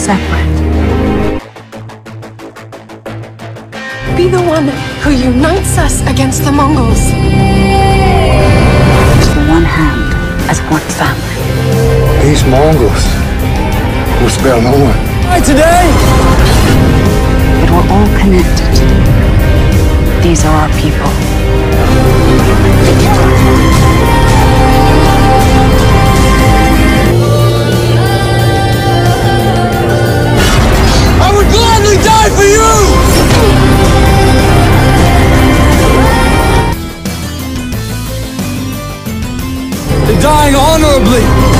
separate. Be the one who unites us against the Mongols. As the one hand, as one family. These Mongols will spare no one. Today! But we're all connected. These are our people. I would gladly die for you! They're dying honorably!